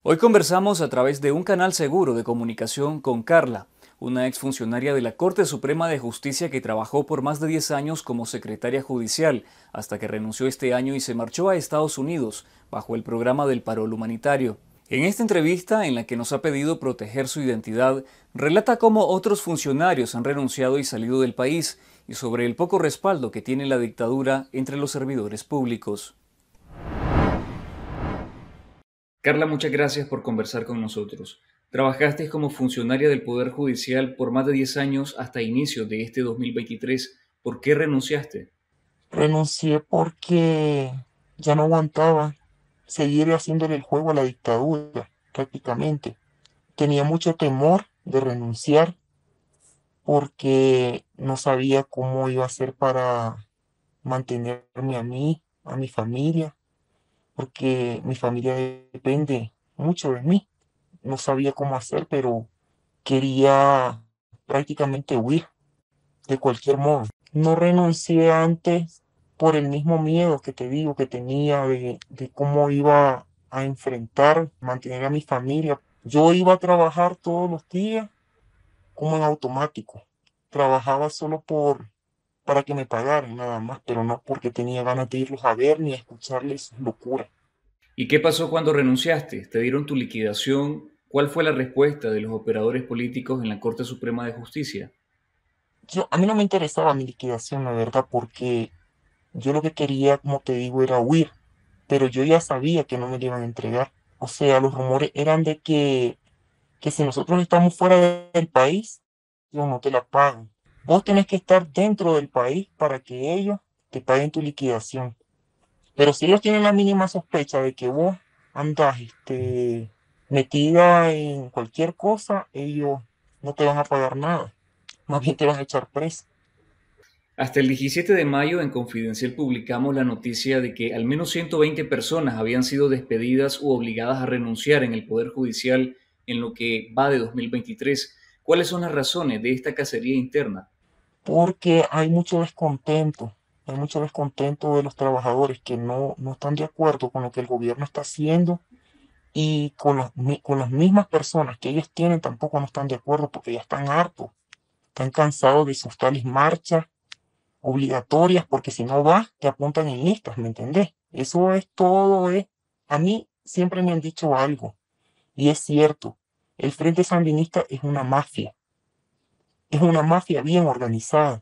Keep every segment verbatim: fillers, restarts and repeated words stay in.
Hoy conversamos a través de un canal seguro de comunicación con Carla, una exfuncionaria de la Corte Suprema de Justicia que trabajó por más de diez años como secretaria judicial, hasta que renunció este año y se marchó a Estados Unidos bajo el programa del Parol Humanitario. En esta entrevista, en la que nos ha pedido proteger su identidad, relata cómo otros funcionarios han renunciado y salido del país y sobre el poco respaldo que tiene la dictadura entre los servidores públicos. Carla, muchas gracias por conversar con nosotros. Trabajaste como funcionaria del Poder Judicial por más de diez años hasta inicios de este dos mil veintitrés. ¿Por qué renunciaste? Renuncié porque ya no aguantaba seguir haciéndole el juego a la dictadura, prácticamente. Tenía mucho temor de renunciar porque no sabía cómo iba a hacer para mantenerme a mí, a mi familia, porque mi familia depende mucho de mí. No sabía cómo hacer, pero quería prácticamente huir de cualquier modo. No renuncié antes por el mismo miedo que te digo que tenía de, de cómo iba a enfrentar, mantener a mi familia. Yo iba a trabajar todos los días como en automático. Trabajaba solo por, para que me pagaran nada más, pero no porque tenía ganas de irlos a ver ni a escucharles sus locuras. ¿Y qué pasó cuando renunciaste? ¿Te dieron tu liquidación? ¿Cuál fue la respuesta de los operadores políticos en la Corte Suprema de Justicia? Yo, a mí no me interesaba mi liquidación, la verdad, porque yo lo que quería, como te digo, era huir, pero yo ya sabía que no me lo iban a entregar. O sea, los rumores eran de que, que si nosotros estamos fuera de- del país, ellos no te la pagan. Vos tenés que estar dentro del país para que ellos te paguen tu liquidación. Pero si ellos tienen la mínima sospecha de que vos andás este, metida en cualquier cosa, ellos no te van a pagar nada. Más bien te van a echar preso. Hasta el diecisiete de mayo en Confidencial publicamos la noticia de que al menos ciento veinte personas habían sido despedidas u obligadas a renunciar en el Poder Judicial en lo que va de dos mil veintitrés. ¿Cuáles son las razones de esta cacería interna? Porque hay mucho descontento, hay mucho descontento de los trabajadores que no, no están de acuerdo con lo que el gobierno está haciendo y con, los mi- con las mismas personas que ellos tienen tampoco no están de acuerdo porque ya están hartos, están cansados de sus tales marchas obligatorias porque si no vas te apuntan en listas, ¿me entendés? Eso es todo, es, a mí siempre me han dicho algo y es cierto, el Frente Sandinista es una mafia, es una mafia bien organizada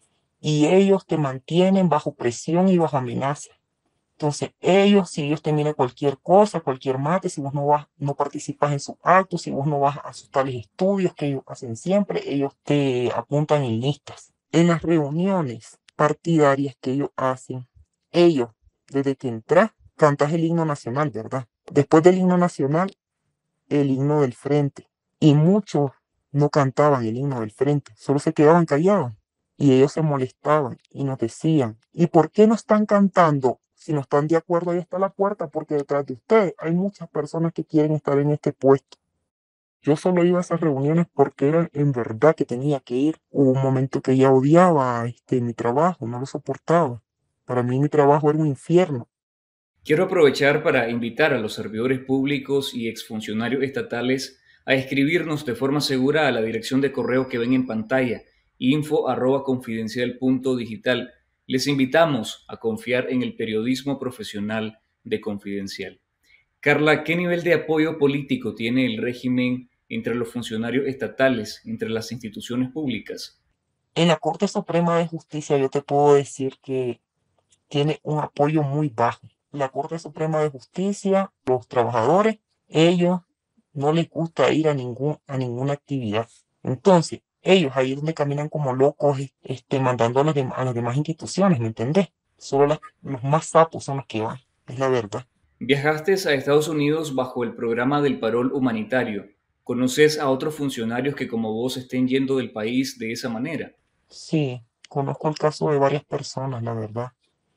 y ellos te mantienen bajo presión y bajo amenaza. Entonces, ellos, si ellos te miran cualquier cosa, cualquier mate, si vos no vas, no participas en sus actos, si vos no vas a sus tales estudios que ellos hacen siempre, ellos te apuntan en listas. En las reuniones partidarias que ellos hacen, ellos, desde que entras, cantas el himno nacional, ¿verdad? Después del himno nacional, el himno del frente. Y muchos no cantaban el himno del frente, solo se quedaban callados. Y ellos se molestaban y nos decían, ¿y por qué no están cantando? Si no están de acuerdo, ahí está la puerta, porque detrás de ustedes hay muchas personas que quieren estar en este puesto. Yo solo iba a esas reuniones porque era en verdad que tenía que ir. Hubo un momento que ya odiaba este, mi trabajo, no lo soportaba. Para mí mi trabajo era un infierno. Quiero aprovechar para invitar a los servidores públicos y exfuncionarios estatales a escribirnos de forma segura a la dirección de correo que ven en pantalla, info arroba confidencial punto digital. Les invitamos a confiar en el periodismo profesional de Confidencial. Carla, ¿qué nivel de apoyo político tiene el régimen entre los funcionarios estatales, entre las instituciones públicas? En la Corte Suprema de Justicia yo te puedo decir que tiene un apoyo muy bajo. La Corte Suprema de Justicia, los trabajadores, ellos no les gusta ir a, ningún, a ninguna actividad. Entonces, ellos ahí es donde caminan como locos, este, mandando a las, dem- a las demás instituciones, ¿me entendés? Solo las- los más sapos son los que van, es la verdad. Viajaste a Estados Unidos bajo el programa del Parol Humanitario. ¿Conoces a otros funcionarios que como vos estén yendo del país de esa manera? Sí, conozco el caso de varias personas, la verdad,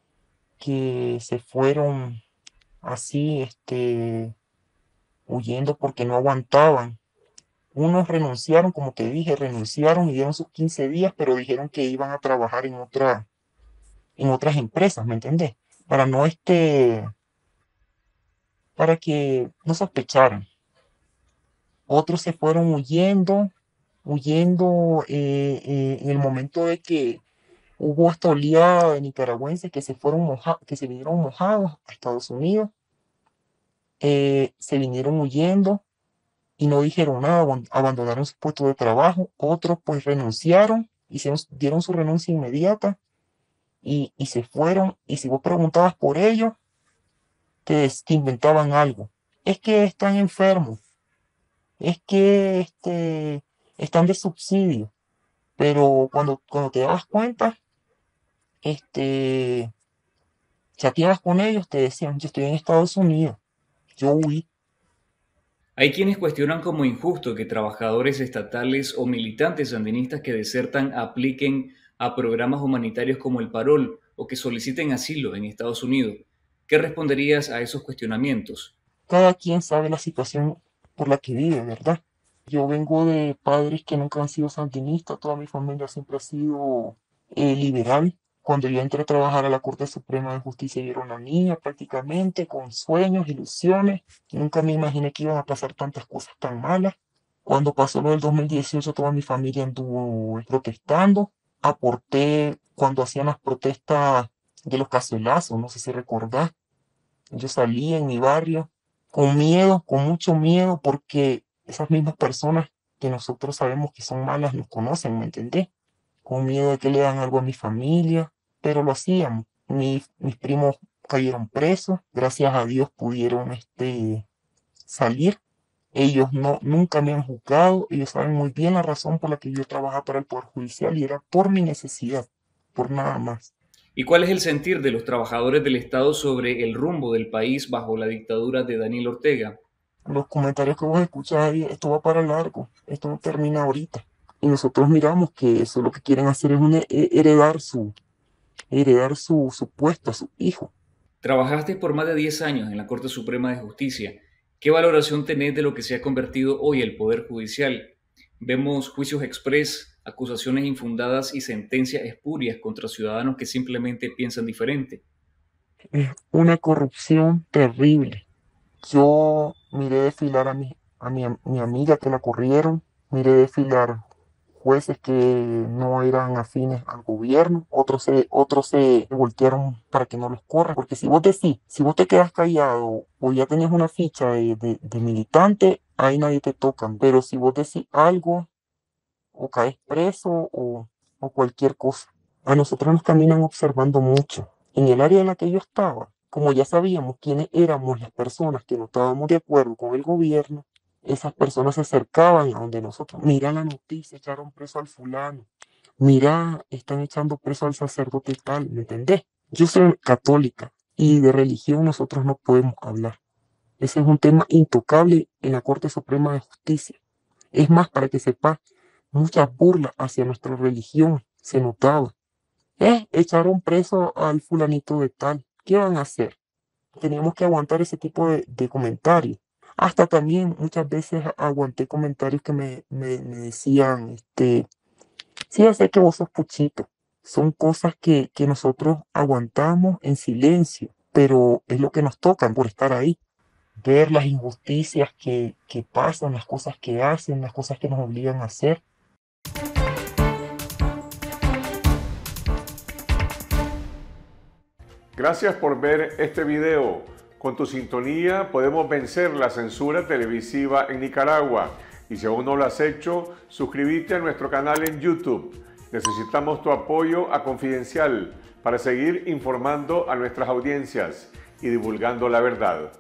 que se fueron así, este, huyendo porque no aguantaban. Unos renunciaron, como te dije, renunciaron y dieron sus quince días, pero dijeron que iban a trabajar en otra, en otras empresas, ¿me entendés? Para no este, para que no sospecharan. Otros se fueron huyendo, huyendo eh, eh, en el momento de que hubo esta oleada de nicaragüenses que se fueron moja- que se vinieron mojados a Estados Unidos, eh, se vinieron huyendo y no dijeron nada, abon- abandonaron su puesto de trabajo. Otros pues renunciaron, hicieron, dieron su renuncia inmediata y, y se fueron. Y si vos preguntabas por ellos, te, te inventaban algo. Es que están enfermos, es que este, están de subsidio. Pero cuando, cuando te dabas cuenta, este, chateabas con ellos, te decían, yo estoy en Estados Unidos, yo huí. Hay quienes cuestionan como injusto que trabajadores estatales o militantes sandinistas que desertan apliquen a programas humanitarios como el Parol o que soliciten asilo en Estados Unidos. ¿Qué responderías a esos cuestionamientos? Cada quien sabe la situación por la que vive, ¿verdad? Yo vengo de padres que nunca han sido sandinistas, toda mi familia siempre ha sido eh, liberal. Cuando yo entré a trabajar a la Corte Suprema de Justicia, yo era una niña prácticamente, con sueños, ilusiones. Nunca me imaginé que iban a pasar tantas cosas tan malas. Cuando pasó lo del dos mil dieciocho, toda mi familia anduvo protestando. Aporté cuando hacían las protestas de los cacerolazos, no sé si recordás. Yo salí en mi barrio con miedo, con mucho miedo, porque esas mismas personas que nosotros sabemos que son malas nos conocen, ¿me entendés? Con miedo de que le dan algo a mi familia, pero lo hacíamos. Mi- mis primos cayeron presos, gracias a Dios pudieron este, salir. Ellos no, nunca me han juzgado, ellos saben muy bien la razón por la que yo trabajaba para el Poder Judicial y era por mi necesidad, por nada más. ¿Y cuál es el sentir de los trabajadores del Estado sobre el rumbo del país bajo la dictadura de Daniel Ortega? Los comentarios que vos escuchás ahí, esto va para largo, esto no termina ahorita. Y nosotros miramos que eso lo que quieren hacer es un he- heredar su, heredar su, su puesto a su hijo. Trabajaste por más de diez años en la Corte Suprema de Justicia. ¿Qué valoración tenés de lo que se ha convertido hoy el Poder Judicial? Vemos juicios express, acusaciones infundadas y sentencias espurias contra ciudadanos que simplemente piensan diferente. Es una corrupción terrible. Yo miré desfilar a mi, a mi, am- mi amiga que la corrieron, miré desfilar jueces que no eran afines al gobierno, otros se, otros se voltearon para que no los corran, porque si vos decís, si vos te quedas callado o ya tenés una ficha de, de, de militante, ahí nadie te toca, pero si vos decís algo o caes preso o, o cualquier cosa. A nosotros nos caminan observando mucho. En el área en la que yo estaba, como ya sabíamos quiénes éramos las personas que no estábamos de acuerdo con el gobierno, esas personas se acercaban a donde nosotros, mira la noticia, echaron preso al fulano, mira, están echando preso al sacerdote tal, ¿me entendés? Yo soy católica y de religión nosotros no podemos hablar. Ese es un tema intocable en la Corte Suprema de Justicia. Es más, para que sepas, muchas burlas hacia nuestra religión se notaba. Eh, echaron preso al fulanito de tal. ¿Qué van a hacer? Teníamos que aguantar ese tipo de, de comentarios. Hasta también muchas veces aguanté comentarios que me, me, me decían, este, sí, yo sé que vos sos puchito. Son cosas que, que nosotros aguantamos en silencio, pero es lo que nos toca por estar ahí. Ver las injusticias que, que pasan, las cosas que hacen, las cosas que nos obligan a hacer. Gracias por ver este video. Con tu sintonía podemos vencer la censura televisiva en Nicaragua. Y si aún no lo has hecho, suscríbete a nuestro canal en YouTube. Necesitamos tu apoyo a Confidencial para seguir informando a nuestras audiencias y divulgando la verdad.